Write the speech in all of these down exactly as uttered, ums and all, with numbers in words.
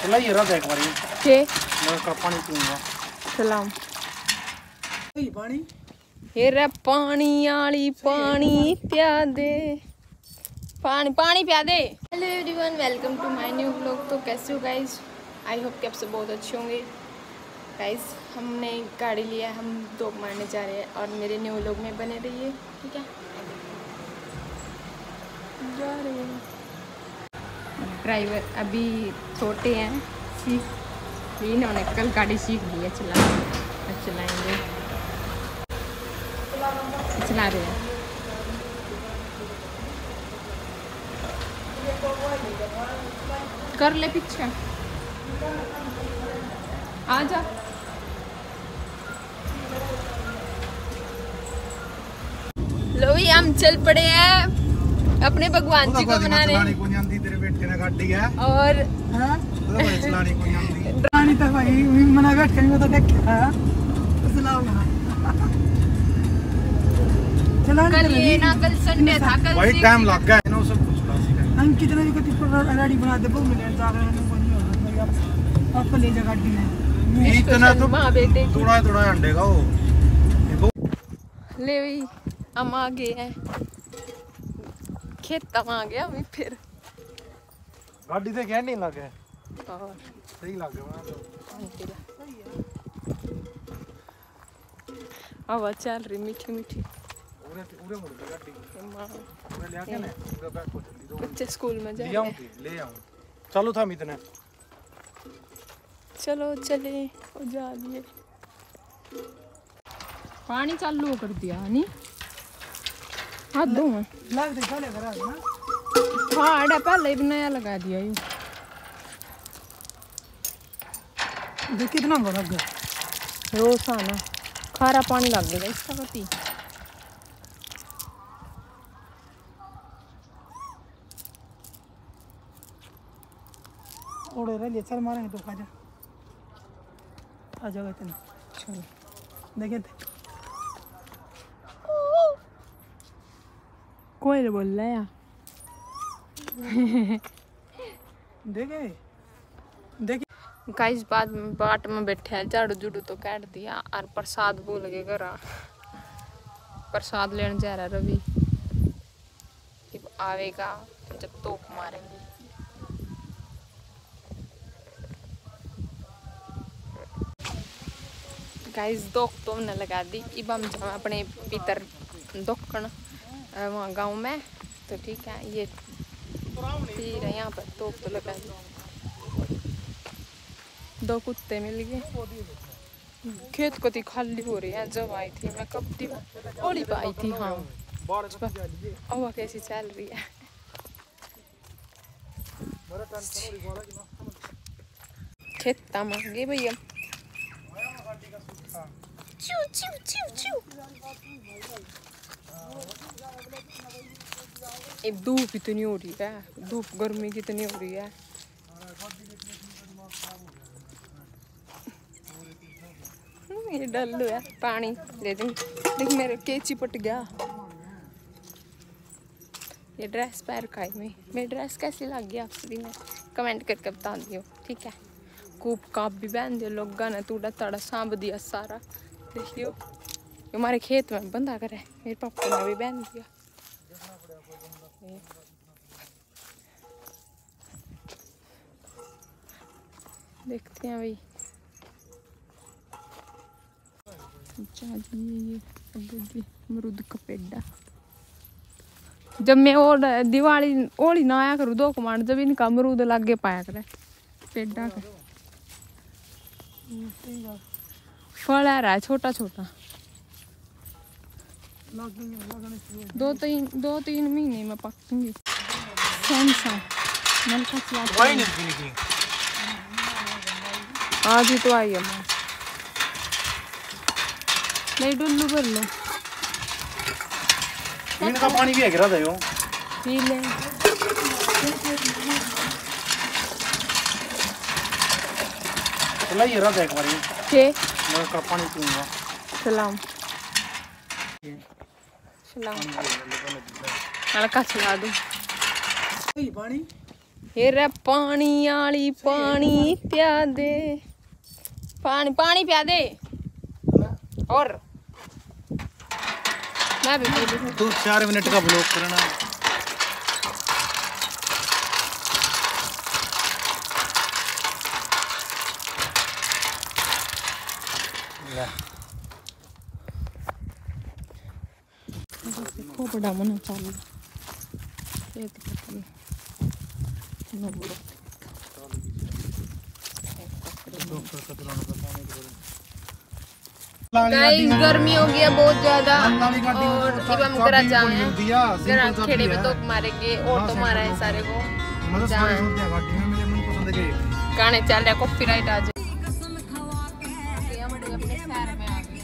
चला ये रहा एक बारी के मैं का पानी पीऊंगा। सलाम ये पानी ये रे पानी आली पानी पिया दे पानी पानी पिया दे। Hello everyone, welcome to my new vlog. तो कैसे हो गाइस? आई होप कि आप सब बहुत अच्छे होंगे। गाइस हमने गाड़ी लिया है, हम दो मारने जा रहे हैं और मेरे न्यू व्लॉग में बने रहिए, ठीक है? जा रहे हैं। ड्राइवर अभी छोटे हैं, सीख इन्होंने कल गाड़ी सीख ली है चलाना, अब चलाएंगे, चला रहे हैं। कर ले पीछे, आ जा। लो भी हम चल पड़े हैं अपने भगवान जी को मनाने। तेरे बेटे ने गाड़ी है और हां चलानी कोई आंदी रानी तो भाई मना बैठ के तो देख चलाऊंगा। चला कल ये ना कल संडे था, कल भाई टाइम लग गया ना सब कुछ क्लासिक है। हम कितना भी कति रेडी बना दे दो मिनट जा रहे हैं, कोई नहीं होगा। आप ले जा गाड़ी में इतना तो मां बेटे थोड़ा थोड़ा अंडेगा वो। ले भाई हम आ गए हैं खेत तक आ गया अभी फिर गाड़ी से क्या नहीं लगे और सही लग गया तो सही है। हवा चल रही मीठी मीठी। पूरे पूरे मुड़ के गाड़ी मां पूरे ले आके ना पूरा बैग को जल्दी दो बच्चे स्कूल में जा ले रहे आऊं हैं। ले आऊं चलो था इतने चलो चले और जा लिए। पानी चालू कर दिया नहीं हाथ दो मैं लग दे चले करा ना। हाँ अड़ा पहले भी नया लगा दिया ये। देख कितना हो लग गया रोज आना खारा पानी लग गया इसका पति। ओड़े रे ले चल मारेंगे तो खा जा आ जाओ इतने। चलो देखे कोयल बोल रहा है देखे देखे गाइस बाद में बाट में बैठे हैं, झाड़ू जुड़ू तो काट दिया और प्रसाद बोल के घर प्रसाद लेने जा रहा रवि। जब आवेगा जब तोप मारेंगे। गाइस दोख तो हमने लगा दी। अब हम जाए अपने पितर दोखन वहाँ गांव में, तो ठीक है। ये फिर यहाँ पर तोप तो लगा दी। दो कुत्ते मिल गए। खेत को थी खाली हो रही है। जब आई थी मैं कब थी ओली पे आई थी। हाँ हवा कैसी चल रही है। खेत मांगे भैया चू चू चू चू। एक धूप इतनी हो रही है, धूप गर्मी कितनी हो रही है। ये डल्लू है पानी दे दे। देख मेरे केची पट गया। ये ड्रेस पैर खाई में मेरी ड्रेस कैसी लग गई आप सभी ने कमेंट करके बता दियो, ठीक है? कूप काप भी पहन दियो लोग गाना तूड़ा ताड़ा सांभ दिया सारा। देखियो हमारे खेत में बंधा करे मेरे पापा ने भी पहन दिया। देखते हैं भाई। ये अमरूद का पेड़ा जब मैं और दिवाली ओली ना आया करूँ दो कमांड जब इनका अमरूद लागे पाया करे पेड़ा का फल आ रहा है छोटा छोटा। दो तीन दो तीन महीने में पकेंगे। कौन सा नलका चला आज ही तो आई है। नहीं डुल्लू भर लो। इनका पानी भी है गिरा दे पी ले। चला ये रहा एक बारी के मैं का पानी पीऊंगा। सलाम सलाम नलका चला दो। पानी हेरे पानी आली पानी पिया दे, पानी पानी पिया दे। और मैं भी पी लूं। तू चार मिनट का ब्लॉग करना। खूब बड़ा मन चालू एक नो बोलो गाइस गर्मी हो गया बहुत ज्यादा और अब हम करा जाए जरा खेड़े में तो मारेंगे ऑटो मारा है सारे को गाने चल रहे कॉपीराइट आ जाए। हम अपने शहर में आ गए।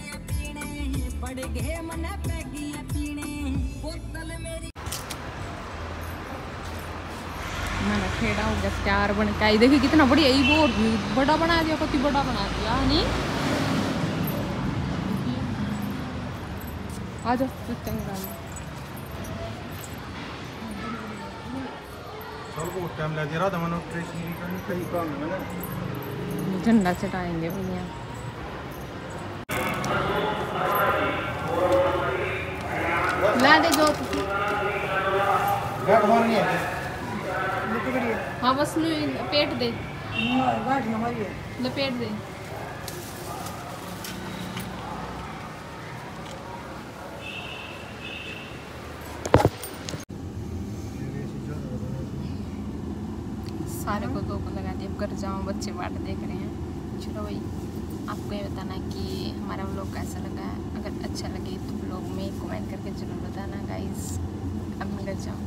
मैंने खेड़ा हो गया स्टार बन के आई। देखिए कितना बढ़िया ये बोर बड़ा बना दिया, कति बड़ा बना दिया नहीं। आ जाओ टाइम लग रहा था मनो ट्रेसिंग करनी कई काम है ना। झंडा चटाएंगे भैया। ला दे जो बैठ मारनी है। हाँ बस पेट दे गाठ हमारी है। लपेट दे। सारे को दो को लगा दिया। अब घर जाऊँ, बच्चे बाट देख रहे हैं। चलो भाई आपको ये बताना कि हमारा व्लॉग कैसा लगा है। अगर अच्छा लगे तो व्लॉग में कमेंट करके जरूर बताना गाइस। अब मैं घर जाऊँ।